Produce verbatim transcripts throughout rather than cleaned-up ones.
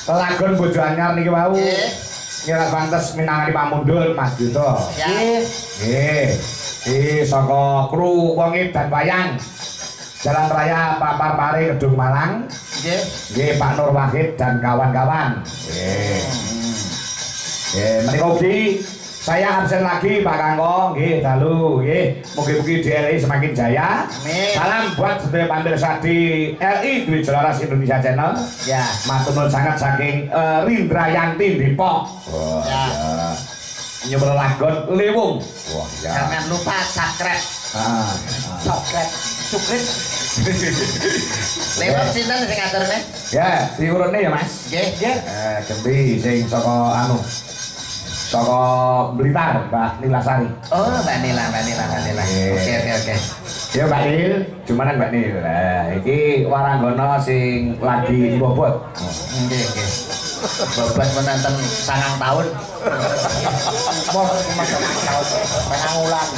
Lagon bojo anyar niki wau. Kira pantes minangani pamundhut Mas Yuto. Nggih. Nggih. Iki saka kru wong dan wayang. Jalan Raya Papar Pare Kedung Malang. Nggih. Nggih Pak Nur Wahid dan kawan-kawan. Nggih. Nggih, menika ugi saya absen lagi Pak Kangkong, nggih dalu, nggih. Mugi-mugi D L I semakin jaya. Amin. Salam buat sedaya pemirsa di L I Dwi Jelaras Indonesia Channel. Ya. Matur nuwun sangat saking uh, Rindra Yanti Depok. Wah, ya. ya. Nyuwun lagon Lewung. Wah, ya. Jangan lupa subscribe. Ah. Subscribe. Subscribe. Lewung sinten sing ngaturne? Ya, diurune ya, Mas. Nggih, nggih. Eh, Gempi sing saka anu. Saka Blitar, Mbak Nilasari. Oh, Mbak Nila, Mbak Nila, Mbak Nila. Oke, oke, oke. Ya Mbak Nil, cuman Mbak Nil. Nah, iki waranggono sing lagi bobot. Nggih, nggih. Bobot menonton sangang tahun. Mau masak tahun. Sangang ulang.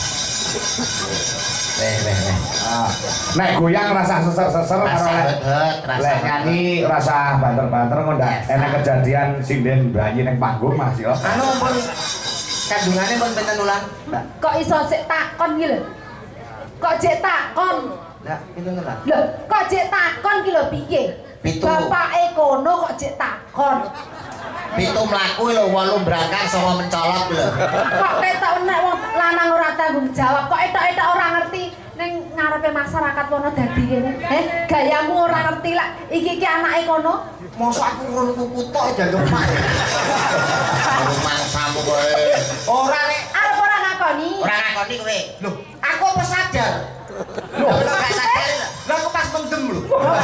Weh, weh, weh. Ah, nek goyang rasa seser-seser Rasa karo lek heut, rasa lek nyanyi rasa banter-banter kok ndak enak kejadian sinden bayi ning panggung Mas yo. Anu pun kandungane pun pinten ulang? Mbak. Kok iso sik takon iki lho? Kok jek takon? Lah, pinten ulang? Lho, kok jek takon ki lho piye? Pitu. Bapake kono kok jek takon. Pitu mlaku lho, wolu berangkat sama mencolot lho. Kok ketok nek wong lanang ora tanggung jawab, kok etok-etok ora ngerti ning ngarepe masyarakat kono dadi kene. Eh, gayamu ora ngerti lah. Iki ki anake kono. Mosok aku ngono kuku tok jangkep mak. Mangsamu kowe. Ora nek Arep ora ngakoni. ora ngakoni kowe. Lho, aku apa sadar? Lho, gak sadar. Lah aku pas mendem lho.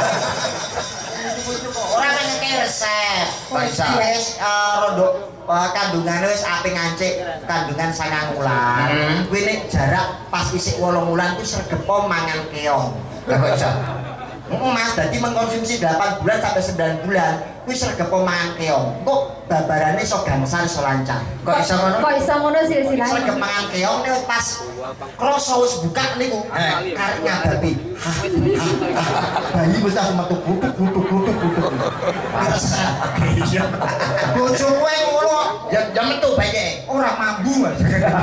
Ora ngeke resep. Wis rondo kandungane wis apik ngancik kandungan sangang wulan. Kuwi nek jarak pas isik wolung wulan ku sregepo mangan keong. Lah kok iso? Heeh Mas, dadi mengkonsumsi delapan bulan sampai sembilan bulan kuwi sregepo mangan keong. Kok babarane iso gangsal iso lancar. Kok iso ngono? Kok iso ngono silsilahnya? Sregep mangan keong nek pas krasa wis buka niku karep ngababi. Bayi wis langsung metu butuk butuk butuk butuk. Resep. Bojo kowe ngono ya ya metu bayi ora mambu Mas.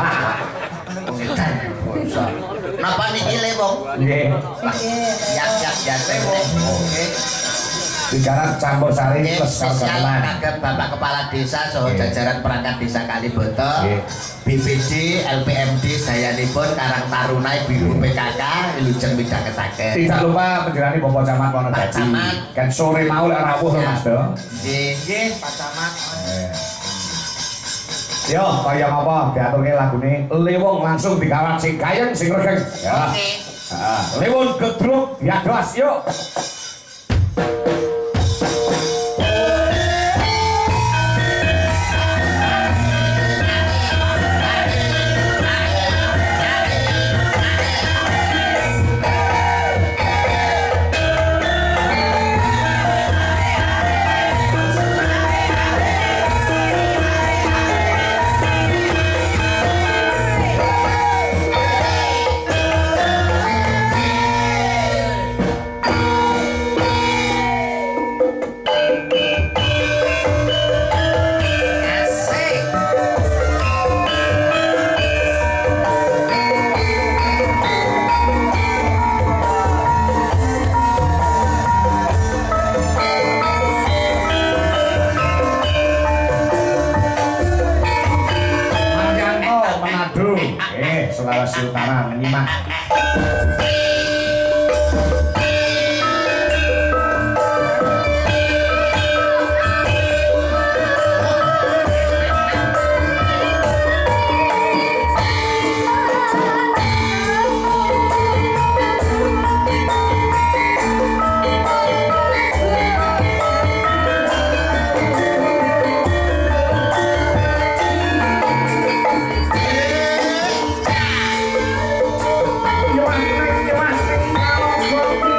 Napa niki le wong? Nggih. Yak yak yak oke. Bicara campur sari plus karo spesial gamelan. kagem Bapak Kepala Desa saha jajaran perangkat Desa Kaliboto, B P D, L P M D sayanipun Karang Taruna Ibu P K K wilujeng midhangetaken. Tidak lupa penjelasan Bapak Camat Wonodadi. Kan sore mau lek rawuh to Mas do. Nggih, nggih Pak Camat. Yo, kaya apa diaturke lagune Lewung langsung dikawat sing gayeng sing regeng. Ya. Oke. Heeh, Lewung gedruk ya dos yuk. Sulawesi Utara menyimak. Yo, yo, yo, yo, yo, yo, yo,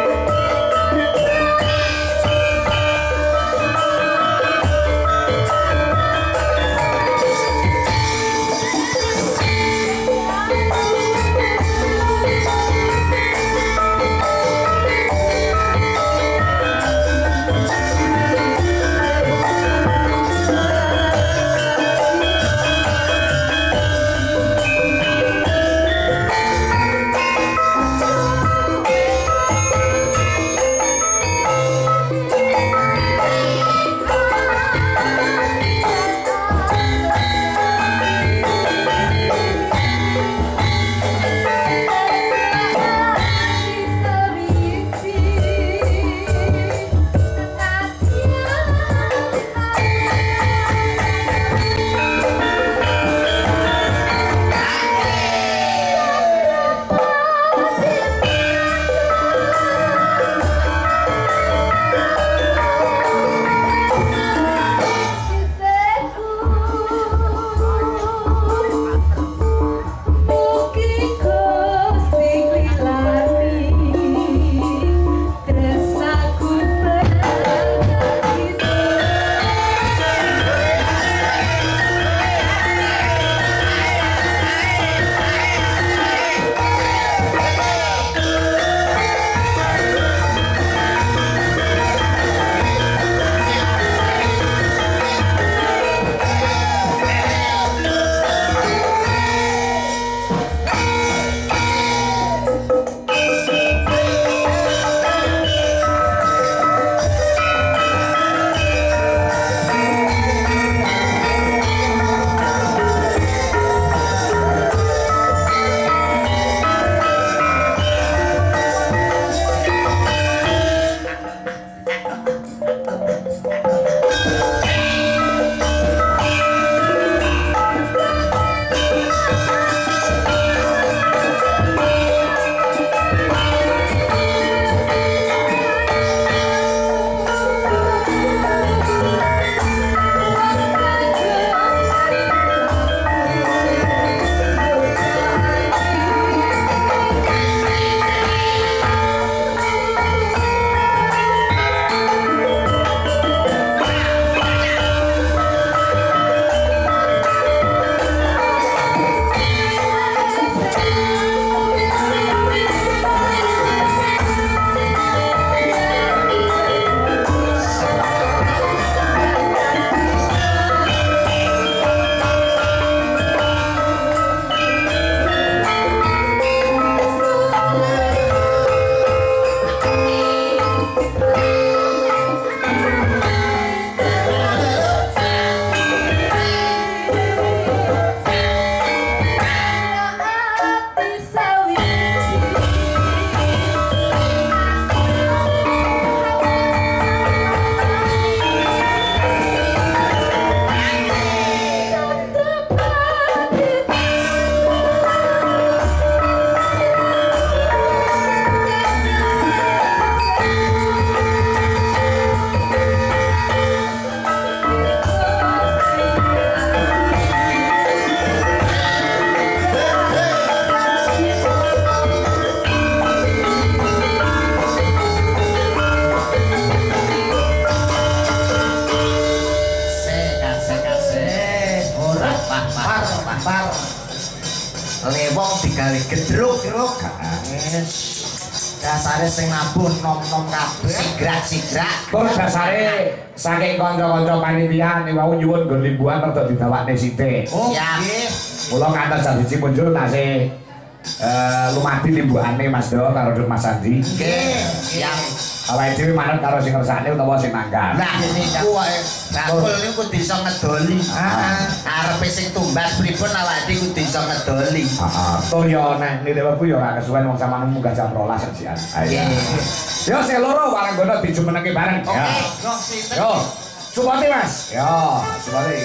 Geruk-geruk. Wis. Dasare sing nabuh nom-nom kabeh. Sigrak-sigrak. Terus dasare saking kanca-kanca panitia niku wau nyuwun nggon limbuhan rada didawakne sithik. Oh, nggih. Mula ngantos siji muncul tasih eh lumadi limbuhane Mas Do karo Mas Andi. Nggih, siap. Awake dhewe manut karo sing ngersakne utawa sing nanggal. Lah niku wae. Bakul niku kudu iso ngedoli. Heeh. Arepe sing tumbas pripun awake dhewe kudu iso ngedoli. Heeh. Toh yo nek nileweku yo ora kesuwen wong sampeyan munggah jam rolas sejian. Ayo. Yo sing loro waranggono dijumenenge bareng. Oke, yo sinten? Yo. Supati Mas. Yo, Supati.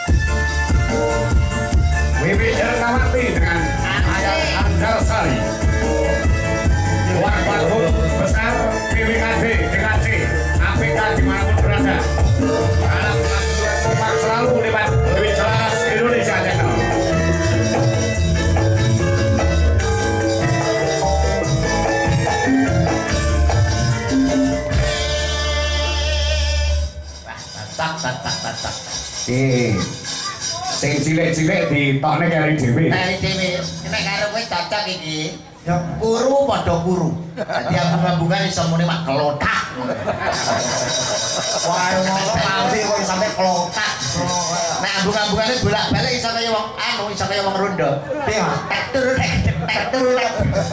Wiwi Erkawati dengan Ayah Anjarsari. Warga besar P W K D, D K C, A P K dimanapun berada. Dalam pelaksanaan kompak selalu lewat Dewi Jelas Indonesia Channel. Tak tak tak tak tak. Eh, sing cilik-cilik ditokne kari dhewe. Kari dhewe. Nek karo kowe cocok iki. Ya kuru padha kuru. Dadi ambung-ambungan iso muni mak kelotak. Wah, ngono pamri kok sampe kelotak. Nek ambung-ambungane bolak-balik iso kaya wong anu, iso kaya wong rondo. Piye, Mas? Tek turu tek tek turu tek.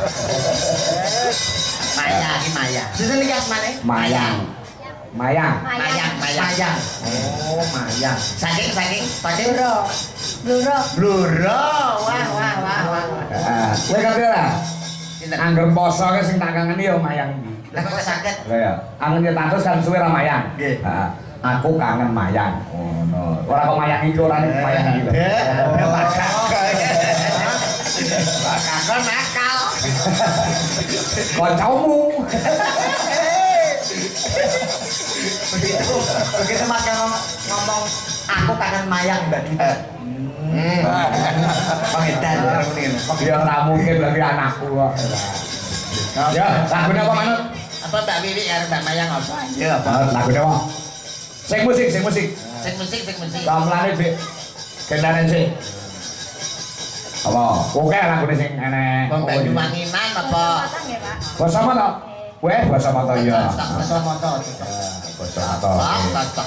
Maya iki Maya. Sinten iki asmane? Mayang. Mayang. Mayang, Mayang. Oh, Mayang. Saking saking saking Bluro. Bluro. Bluro. Wah, wah, wah, wah. Heeh. Kowe ngerti ora? Angger poso ke sing tak kangeni ya mayang iki. Lah kok saged? Lah ya, angen nyetantos kan suwe ra mayang. Nggih. Heeh. Aku kangen mayang. Ngono. Ora kok mayang iki ora nek mayang iki. Pak Kakon nakal. Kancamu. Begitu, begitu Mas ngomong, ngomong aku kangen mayang Mbak Dita. Hmm. Pengedan ngene. Ya ora mungkin lagi anakku kok. Ya, lagune apa manut? Apa Mbak Wiwi karo Mbak Mayang apa? Ya, Manut lagune apa? Sing musik, sing musik. sing musik, sing musik. Gamelane Dik. Kendane sing. Apa? Oke lagune sing enek. Wong Banyuwanginan apa? Basa mata. Weh, basa mata ya. Basa mata. Basa mata. Cocok.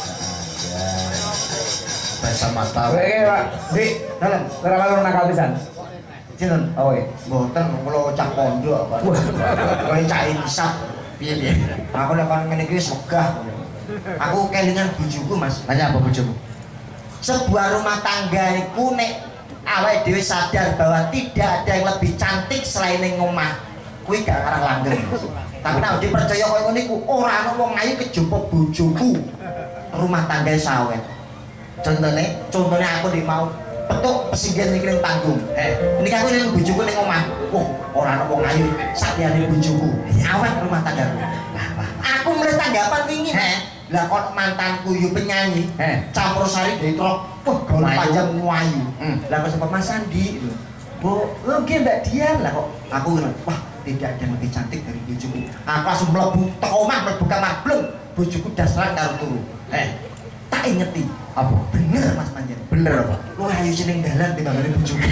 Basa mata. Kowe iki, Pak. Dik, dalem. Ora malu nakal pisan. Sinten? Oh, iya. Mboten kula cak pondok apa. Kowe cak insaf. Piye-piye? Aku nek kon ngene iki wis megah. Aku kelingan bojoku, Mas. Hanya apa bojomu? Sebuah rumah tangga iku nek awake dhewe sadar bahwa tidak ada yang lebih cantik selain ning omah. Kuwi gak arah langgeng. Tapi nek dipercaya koyo ngono iku ora ana wong ayu kejaba bojoku. Rumah tangga sawet. Contone, contone aku nek mau petuk pesinggian iki ning panggung. Eh, niki aku ning bojoku ning omah. Wah, ora ana wong ayu sak liyane bojoku. Awet rumah tanggaku. Lah, aku mulai tanggapan wingi. Lah kok mantanku yo penyanyi. Eh, Campur sari dari truk. Wah, gaul panjang muayu. Lah kok sempat Mas Andi. Bu, lu ki Mbak Dian lah kok. Aku bilang, wah, tidak ada yang lebih cantik dari bojoku. Aku langsung mlebu tek omah, mlebu kamar blung. Bojoku dasran karo turu. Eh, tak ingeti. Apa? Bener Mas Panjen. Bener apa? Lu ayu sing dalan timbangane bojoku.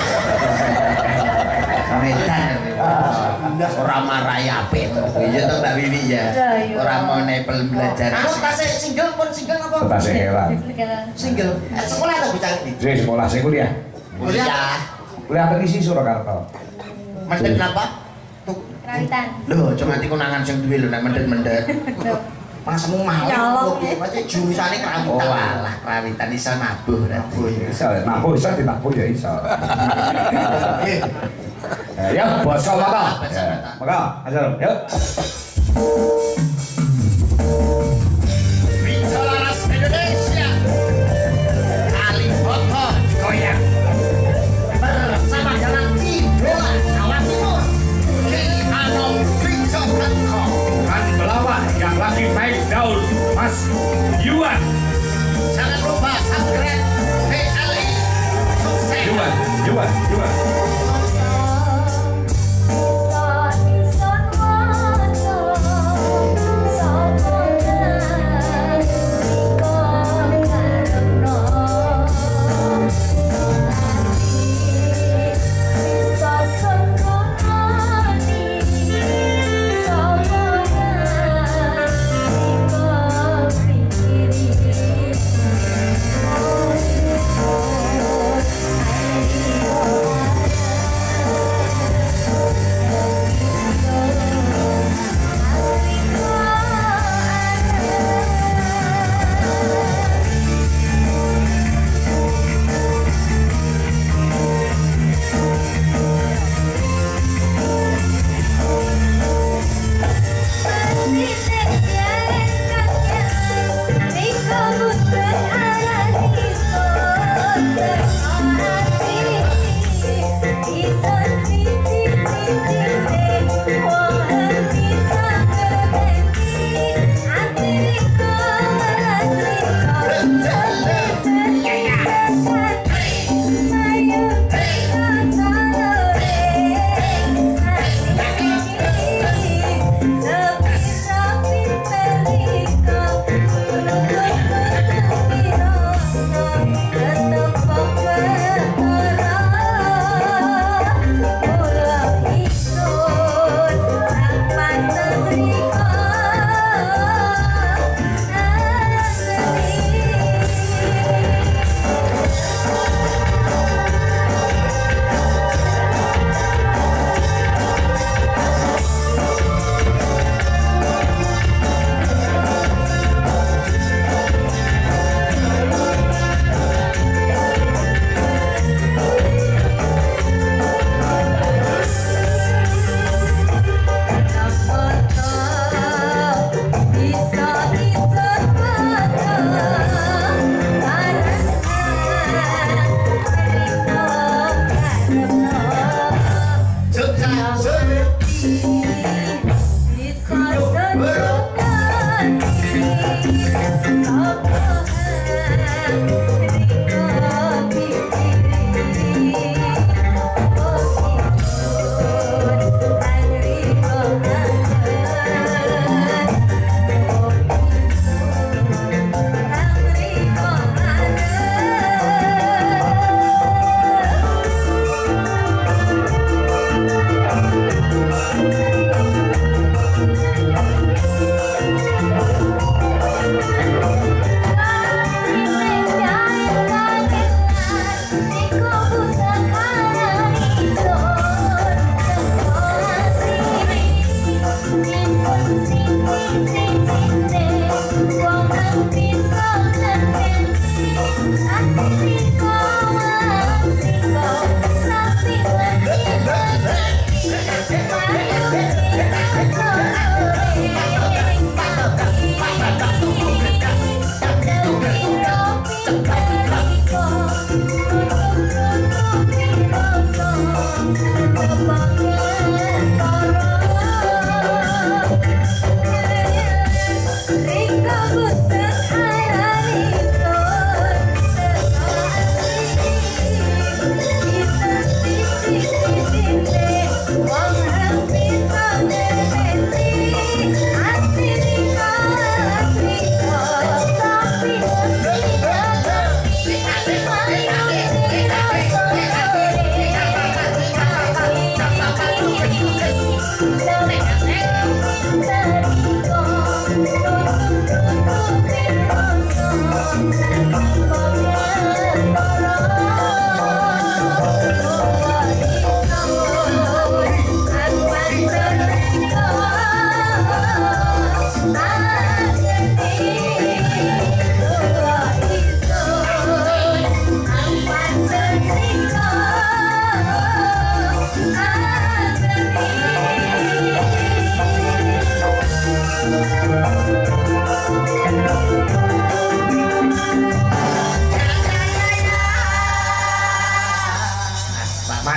Redan. Ora marai apik. Iya to Mbak Wiwi ya. Ora mau nepel belajar. Aku tasih single pun single apa? tasih heran. Single. Eh, sekolah ta bocah iki? Sing sekolah sing kuliah. Kuliah. Kuliah apa isi Surakarta? Mendet napa? Tuh. Kerawitan. Lho, cuma nanti konangan sing duwe lho nek mendet-mendet. Masemu mau. Nyolong, ya. Berarti jurusane kerawitan. Oh, alah, kerawitan iso nabuh berarti. Iso, nabuh iso ditabuh ya iso. Eh, ya, basa mata. Basa mata. Maka, ajar, yuk. Wincolaras Indonesia. Kalifoto goyang. Bersama dengan idola Jawa Timur. Ki Anom Wincolaras. Kan pelawak yang lagi naik daun, Mas Yuan. Jangan lupa subscribe P L I. Sukses. Yuan, Yuan, Yuan. Bisa, bisa, bisa,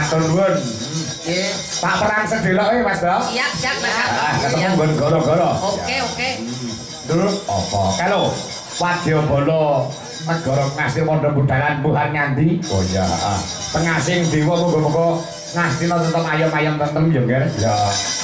Matur nuwun. Nggih. Tak perang sedelok e Mas Do. Siap, siap Mas. Ah, ketemu nggon goro-goro. Oke, oke. Terus apa? Kalau Wadyabala negara ngasih mondho budalan buhan nyandi. Oh iya, heeh. Pengasing dewa muga-muga ngastina tetep ayam-ayam tentem ya, Nggih. Ya.